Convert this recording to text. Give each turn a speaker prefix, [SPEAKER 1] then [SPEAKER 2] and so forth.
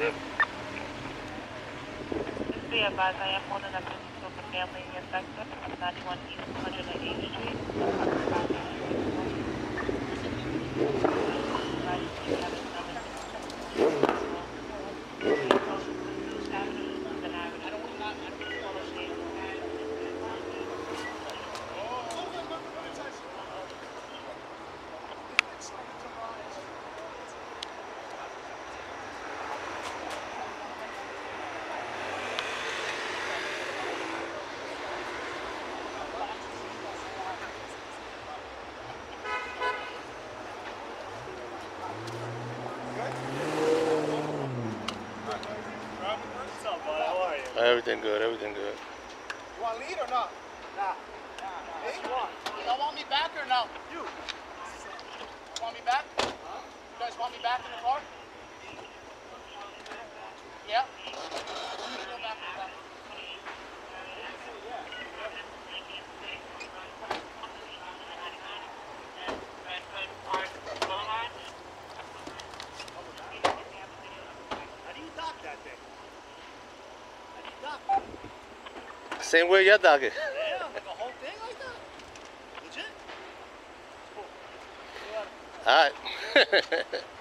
[SPEAKER 1] Just be advised, I am holding up business with a family in your sector, 91 East 108th Street.
[SPEAKER 2] Everything good, everything good.
[SPEAKER 3] You want to lead or not? Nah. Hey? You don't want me back or no? You want me back? You guys want me back in the car? Yeah? Go back in the car. How do you dock that thing?
[SPEAKER 2] Same way you're docking.
[SPEAKER 3] Yeah, like a whole thing like that? Legit? Cool.
[SPEAKER 2] All right.